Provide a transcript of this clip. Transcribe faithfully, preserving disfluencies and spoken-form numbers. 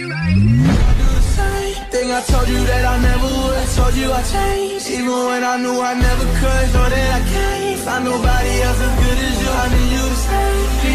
Thing I told you that I never would. I told you I changed, even when I knew I never could. Know that I can't find nobody else as good as you. I need you to stay.